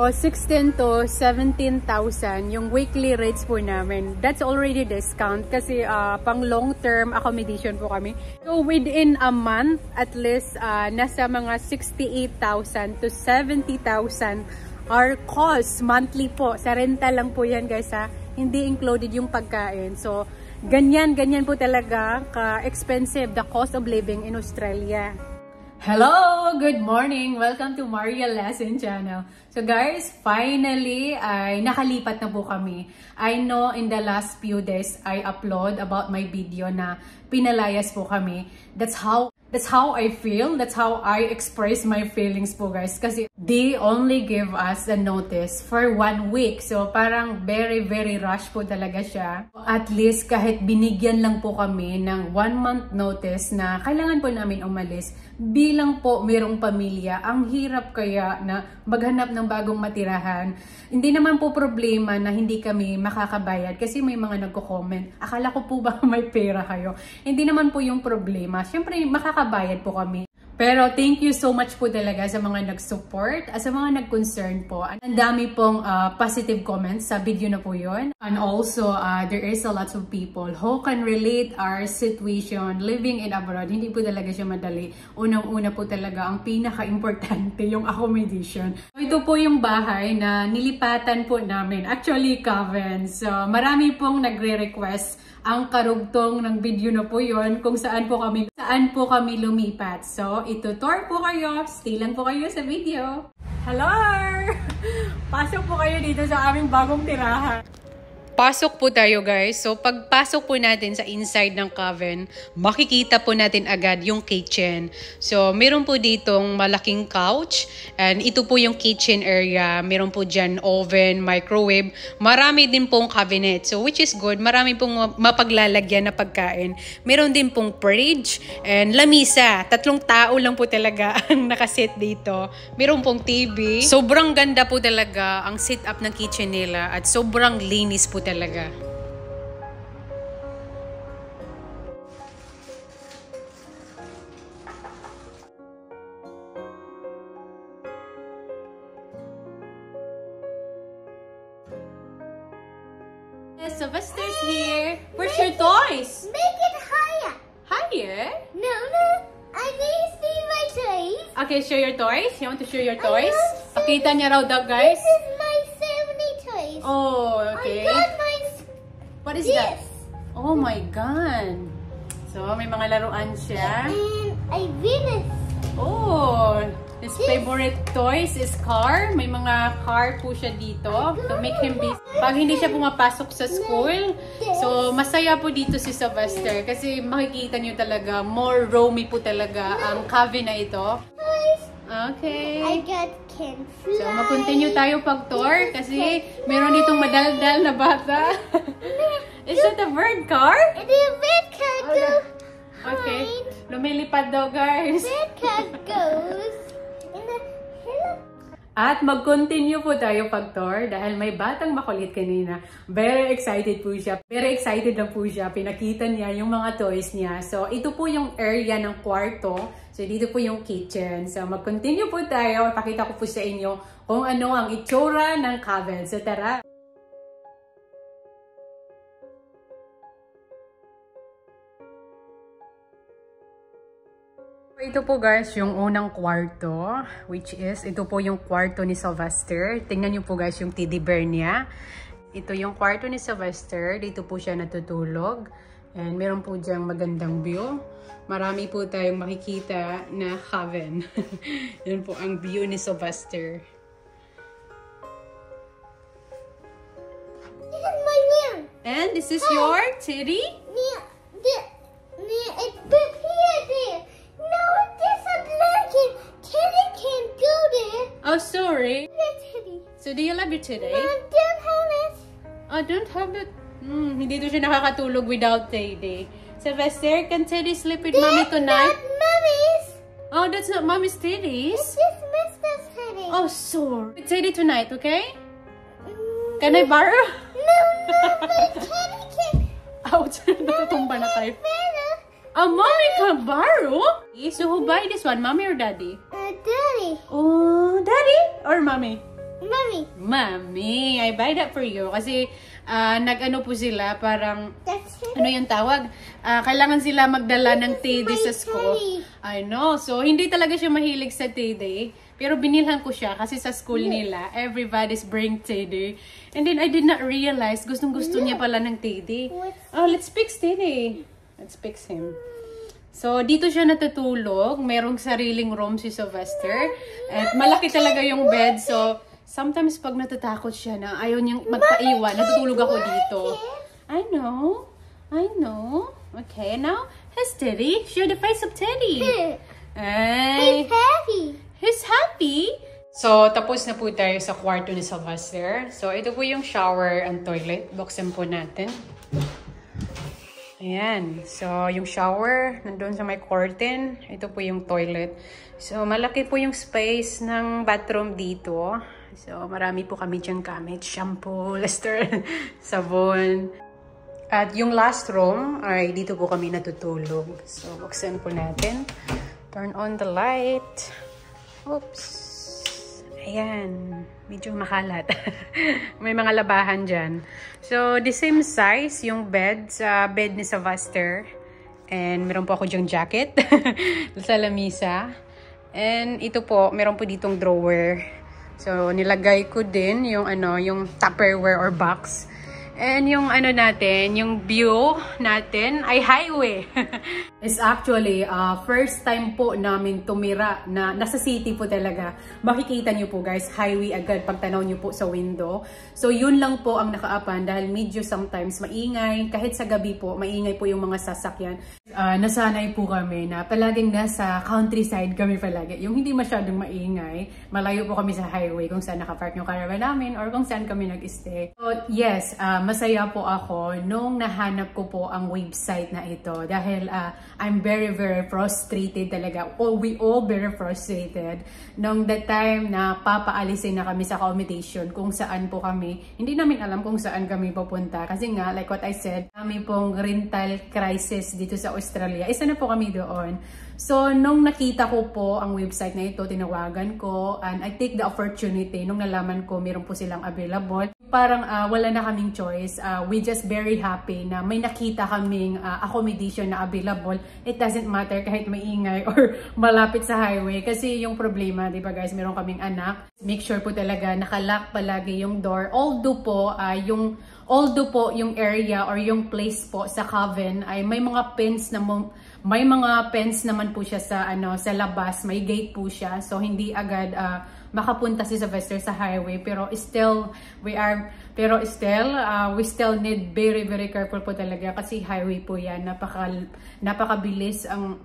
O 16 to 17,000 yung weekly rates po namin. That's already discount kasi pang long-term accommodation po kami. So within a month, at least nasa mga 68,000 to 70,000 our cost monthly po. Sa rental lang po yan guys ha. Hindi included yung pagkain. So ganyan po talaga ka-expensive the cost of living in Australia. Hello! Good morning! Welcome to Maria Lesson Channel. So guys, finally ay nakalipat na po kami. I know in the last few days I upload about my video na pinalayas po kami. That's how I feel. That's how I express my feelings po guys. Kasi they only give us a notice for 1 week. So parang very rush po talaga siya. At least kahit binigyan lang po kami ng 1 month notice na kailangan po namin umalis. Bilang po mayroong pamilya, ang hirap kaya na maghanap ng bagong matirahan. Hindi naman po problema na hindi kami makakabayad kasi may mga nagko-comment. Akala ko po ba may pera kayo? Hindi naman po yung problema. Siyempre makakabayad po kami. Pero thank you so much po talaga sa mga nag-support at sa mga nag-concern po. Ang dami pong positive comments sa video na po yun. And also, there is a lot of people who can relate our situation living in abroad. Hindi po talaga siya madali. Unang-una po talaga ang pinaka-importante yung accommodation. Ito po yung bahay na nilipatan po namin. Actually, Coven. So, marami pong nagre-request ang karugtong ng video na po yon kung saan po kami lumipat. So, itutour po kayo. Stay lang po kayo sa video. Hello! Pasok po kayo dito sa aming bagong tirahan. Pasok po tayo guys. So pagpasok po natin sa inside ng Coven, makikita po natin agad yung kitchen. So meron po ditong malaking couch and ito po yung kitchen area. Meron po dyan oven, microwave. Marami din pong cabinet. So which is good. Marami pong mapaglalagyan na pagkain. Meron din pong fridge and lamisa. 3 tao lang po talaga ang nakasit dito. Meron pong TV. Sobrang ganda po talaga ang setup ng kitchen nila at sobrang linis po talaga. Sylvester's here. Where's your toys? Make it higher. Higher? No. I need to see my toys. Okay, show your toys. You want to show your toys? Pakita niya raw daw, guys. This is my family toys. Oh, okay. I got my What is that? Oh my God. So, may mga laruan siya. And I Venus. Oh, his favorite toys is car. May mga car po siya dito to make him busy. Pag hindi siya pumapasok sa school, so masaya po dito si Sylvester kasi makikita niyo talaga more roomy po talaga ang cabin na ito. Okay. I got can fly. So, mag-continue tayo pag-tour kasi meron ditong madaldal na bata. Is that a bird car? The red car goes. Okay. Lumilipad daw, guys. Red car goes in the hill. At mag-continue po tayo pag-tour dahil may batang makulit kanina. Very excited po siya. Very excited na po siya. Pinakita niya yung mga toys niya. So, ito po yung area ng kwarto. So, dito po yung kitchen. So, mag-continue po tayo. Pakita ko po sa inyo kung ano ang itsura ng Coven. So, tara! Ito po guys, yung unang kwarto, which is, ito po yung kwarto ni Sylvester. Tingnan niyo po guys yung teddy bear niya. Ito yung kwarto ni Sylvester. Dito po siya natutulog. And meron po diyang magandang view. Marami po tayong makikita na Coven. Yan po ang view ni Sylvester. This is my room. And this is your teddy? It's prepared there. No, there's a blanket. Teddy can't go there. Oh, sorry. Teddy. So, do you love your teddy? No, don't have it. I don't have it. Hindi to siya nakakatulog without Teddy. Sylvester, can Teddy sleep with Mommy tonight? That's Mommy's. Oh, that's not Mommy's Teddy's. It's just Mr. Teddy. Oh, sorry. With Teddy tonight, okay? Can I borrow? No, but Teddy can. Ouch. Natutumba na tayo. Better. Oh, Mommy can borrow? So, who buy this one? Mommy or Daddy? Daddy. Oh, Daddy or Mommy? Mommy. Mommy. Mommy, I buy that for you. Kasi nag-ano po sila, parang, That's it. ano yung tawag? Kailangan sila magdala ng teddy sa school. I know. So, hindi talaga siya mahilig sa teddy. Pero binilhan ko siya kasi sa school nila, everybody's bring teddy. And then I did not realize, gustong-gusto niya pala ng teddy. Oh, let's fix teddy. Let's fix him. So, dito siya natutulog. Merong sariling room si Sylvester. At malaki talaga yung bed. So, sometimes pag natatakot siya na ayaw niyang magpaiwan, natutulog ako dito. I know. I know. Okay, now, here's Teddy. Show the face of Teddy. He's happy. He's happy. So, tapos na po tayo sa kwarto ni Sylvester. So, ito po yung shower and toilet. Buksan po natin. Ayan. So, yung shower, nandun sa may curtain. Ito po yung toilet. So, malaki po yung space ng bathroom dito. So, marami po kami dyan gamit. Shampoo, luster, sabon. At yung last room, ay dito po kami natutulog. So, buksan po natin. Turn on the light. Oops. Ayan. Medyo makalat. May mga labahan dyan. So, the same size yung bed sa bed ni Sylvester. And meron po ako dyang jacket sa lamisa. And ito po, meron po ditong drawer. So, nilagay ko din yung yung Tupperware or box. And yung natin, yung view natin ay highway. It's actually first time po namin tumira na nasa city po talaga. Makikita nyo po guys, highway agad pag tanaw nyo po sa window. So yun lang po ang nakaapan dahil medyo sometimes maingay. Kahit sa gabi po, maingay po yung mga sasakyan. Nasanay po kami na palaging nasa countryside kami palagi. Yung hindi masyadong maingay, malayo po kami sa highway kung saan nakapark yung caravan namin or kung saan kami nag-stay. So yes, masaya po ako nung nahanap ko po ang website na ito dahil I'm very frustrated talaga. We all very frustrated nung that time na papaalisin na kami sa accommodation kung saan po kami. Hindi namin alam kung saan kami pupunta kasi nga like what I said, kami pong rental crisis dito sa Australia. Isa na po kami doon. So, nung nakita ko po ang website na ito, tinawagan ko and I take the opportunity nung nalaman ko meron po silang available. Parang wala na kaming choice. We just very happy na may nakita kaming accommodation na available. It doesn't matter kahit maingay or malapit sa highway. Kasi yung problema, di ba guys, meron kaming anak. Make sure po talaga nakalock palagi yung door. Although po yung area or yung place po sa Coven ay may mga fence naman po siya sa sa labas, may gate po siya. So hindi agad makapunta si Sylvester sa highway, pero still we still need very careful po talaga kasi highway po 'yan. Napakabilis ang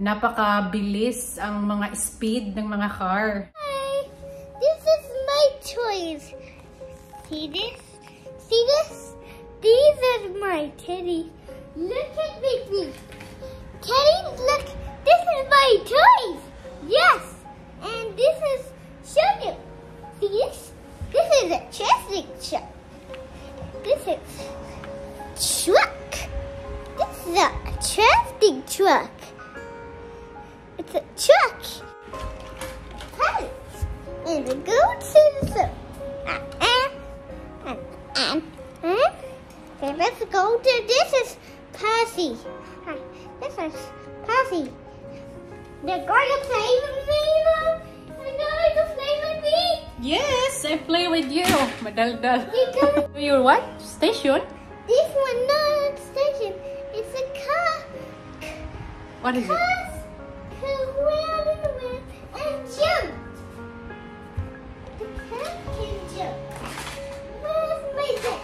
mga speed ng mga car. Hi, this is my toys. See this? See this? These are my teddy. Look at me. Teddy, look. This is my toys. Yes. And this is Shunny. See this? This is a chasing truck. This is truck. This is a crafting truck. It's a truck. Hey. And we go to the store. Okay, let's go to this is Percy. This is Percy. They're going to play with me, Mom. They're going to play with me. Yes, I play with you. Madaldal. Because Your what? Station? this one not a station. It's a car. What is it? Cars can run and jump. The car can jump. Where's my dad?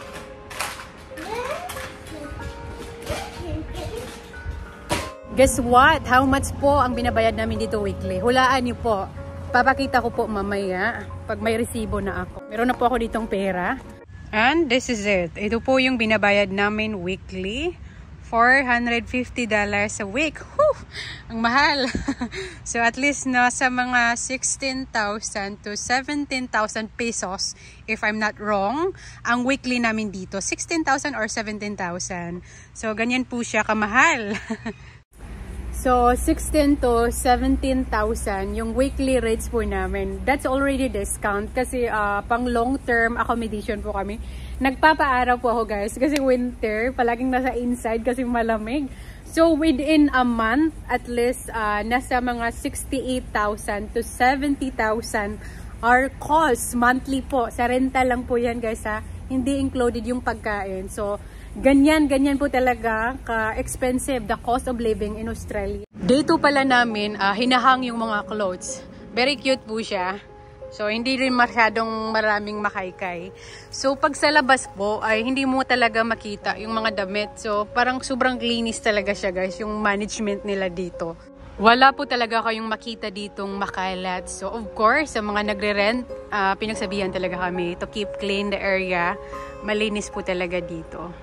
Guess what? How much po ang binabayad namin dito weekly? Hulaan niyo po. Papakita ko po mamaya pag may resibo na ako. Meron na po ako ditong pera. And this is it. Ito po yung binabayad namin weekly. $450 a week. Whew! Ang mahal. So at least nasa mga 16,000 to 17,000 pesos if I'm not wrong. Ang weekly namin dito, 16,000 or 17,000. So ganyan po siya kamahal. So, 16 to 17,000 yung weekly rates po namin. That's already discount kasi pang long-term accommodation po kami. Nagpapaaraw po ako guys kasi winter, palaging nasa inside kasi malamig. So, within a month, at least nasa mga 68,000 to 70,000 our cost monthly po. Sa rental lang po yan guys ha. Hindi included yung pagkain. So, ganyan po talaga ka-expensive the cost of living in Australia. Day 2 pala namin, hinahang yung mga clothes. Very cute po siya. So, hindi rin masyadong maraming makaykay. So, pag sa labas po, ay hindi mo talaga makita yung mga damit. So, parang sobrang linis talaga siya guys, yung management nila dito. Wala po talaga kayong makita ditong makalat. So, of course, sa mga nagre-rent, pinagsabihan talaga kami to keep clean the area. Malinis po talaga dito.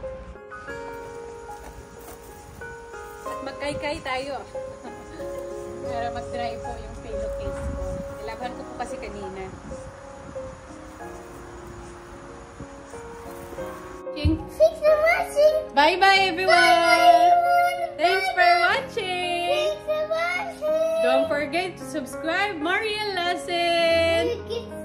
Magkaykay tayo. Para mag-dry po yung pillowcase ko. Ilaban ko po kasi kanina. Thanks for watching. Bye-bye everyone! Bye, everyone. Thanks for watching! Thanks for watching. Don't forget to subscribe Marian Lesson! You can